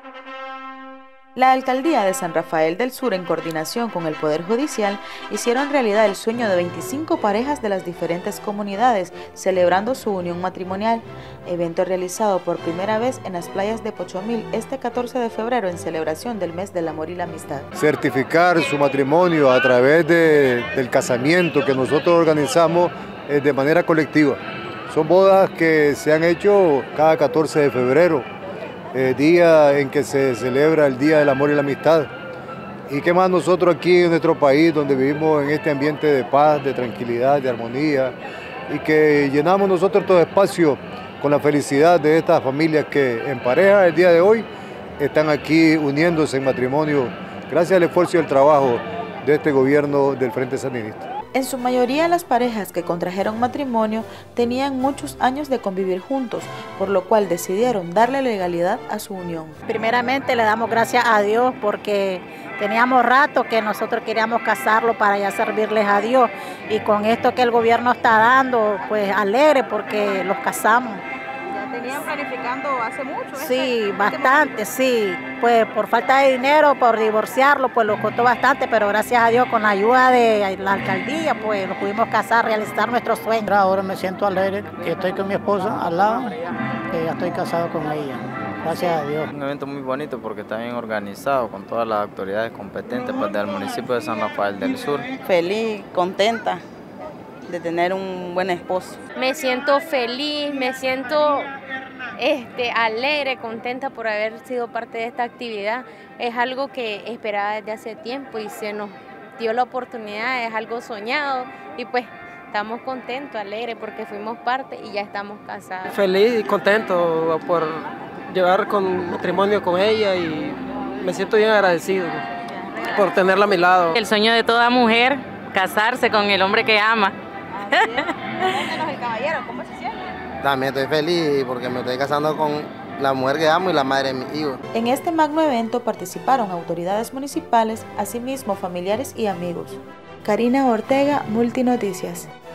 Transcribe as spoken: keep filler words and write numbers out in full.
La Alcaldía de San Rafael del Sur, en coordinación con el Poder Judicial, hicieron realidad el sueño de veinticinco parejas de las diferentes comunidades, celebrando su unión matrimonial, evento realizado por primera vez en las playas de Pochomil este catorce de febrero en celebración del mes del amor y la amistad. Certificar su matrimonio a través de, del casamiento que nosotros organizamos eh, de manera colectiva. Son bodas que se han hecho cada catorce de febrero. Eh, día en que se celebra el Día del Amor y la Amistad. Y qué más nosotros aquí en nuestro país, donde vivimos en este ambiente de paz, de tranquilidad, de armonía, y que llenamos nosotros todo espacio con la felicidad de estas familias que en pareja el día de hoy están aquí uniéndose en matrimonio gracias al esfuerzo y el trabajo de este gobierno del Frente Sandinista. En su mayoría, las parejas que contrajeron matrimonio tenían muchos años de convivir juntos, por lo cual decidieron darle legalidad a su unión. Primeramente le damos gracias a Dios porque teníamos rato que nosotros queríamos casarlo para ya servirles a Dios, y con esto que el gobierno está dando, pues alegre porque los casamos. ¿Venían planificando hace mucho? Sí, este, bastante, este sí. Pues por falta de dinero, por divorciarlo, pues lo costó bastante, pero gracias a Dios, con la ayuda de la alcaldía, pues lo pudimos casar, realizar nuestros sueños. Ahora me siento alegre que estoy con mi esposa al lado, que ya estoy casado con ella. Gracias a Dios. Un evento muy bonito porque está bien organizado con todas las autoridades competentes pues, del municipio de San Rafael del Sur. Feliz, contenta de tener un buen esposo. Me siento feliz, me siento este, alegre, contenta por haber sido parte de esta actividad. Es algo que esperaba desde hace tiempo y se nos dio la oportunidad, es algo soñado y pues estamos contentos, alegres porque fuimos parte y ya estamos casados. Feliz y contento por llevar con matrimonio con ella y me siento bien agradecido por tenerla a mi lado. El sueño de toda mujer, casarse con el hombre que ama. Cuéntanos el caballero, ¿cómo se siente? También estoy feliz porque me estoy casando con la mujer que amo y la madre de mi hijo. En este magno evento participaron autoridades municipales, asimismo familiares y amigos. Karina Ortega, Multinoticias.